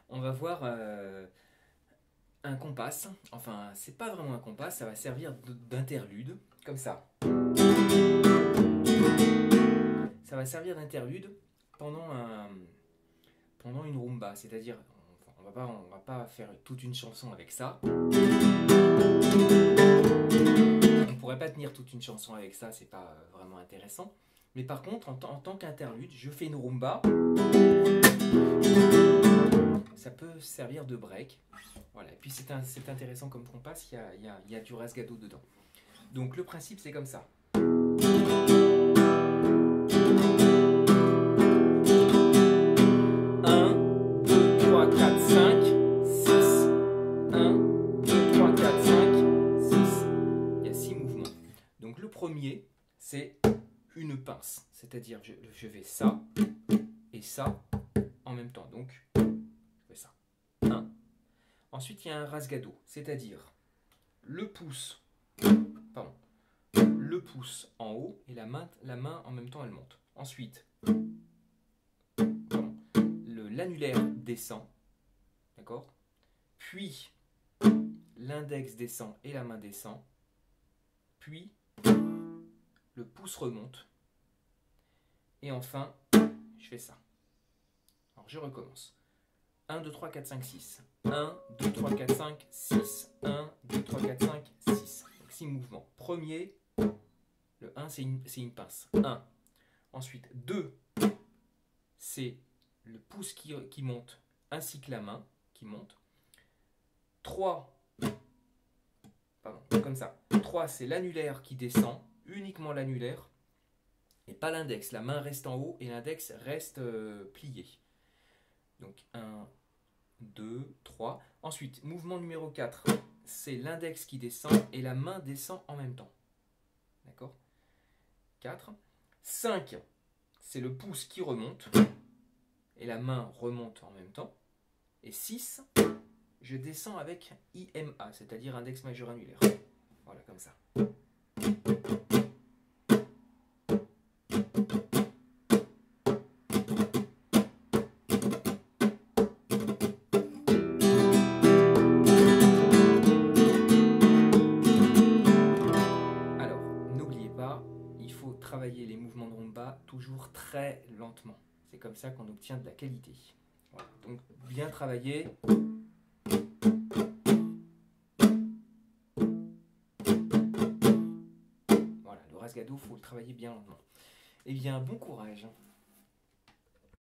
on va voir un compas. Enfin, c'est pas vraiment un compas, ça va servir d'interlude, comme ça. Ça va servir d'interlude pendant une rumba, c'est-à-dire on va pas faire toute une chanson avec ça. On pourrait pas tenir toute une chanson avec ça, c'est pas vraiment intéressant. Mais par contre, en tant qu'interlude, je fais une rumba. Ça peut servir de break. Voilà. Et puis c'est intéressant comme compas, il y a du rasgado dedans. Donc le principe c'est comme ça. 6. Donc le premier, c'est une pince, c'est-à-dire je fais ça et ça en même temps. Donc je fais ça. 1. Ensuite, il y a un rasgado, c'est-à-dire le pouce en haut et la main en même temps elle monte. Ensuite, l'annulaire descend, d'accord? Puis l'index descend et la main descend. Puis le pouce remonte. Et enfin, je fais ça. Alors je recommence. 1, 2, 3, 4, 5, 6. 1, 2, 3, 4, 5, 6. 1, 2, 3, 4, 5, 6. Donc 6 mouvements. Premier, le 1, c'est une pince. 1. Ensuite, 2, c'est le pouce qui monte, ainsi que la main qui monte. 3, comme ça. 3, c'est l'annulaire qui descend, uniquement l'annulaire, et pas l'index. La main reste en haut et l'index reste plié. Donc 1, 2, 3. Ensuite, mouvement numéro 4, c'est l'index qui descend et la main descend en même temps. D'accord? 4. 5, c'est le pouce qui remonte et la main remonte en même temps. Et 6, je descends avec IMA, c'est-à-dire index majeur annulaire. Voilà, comme ça. Alors, n'oubliez pas, il faut travailler les mouvements de rumba toujours très lentement. C'est comme ça qu'on obtient de la qualité. Voilà, donc bien travailler. Voilà, le rasgado, il faut le travailler bien lentement. Eh bien, bon courage.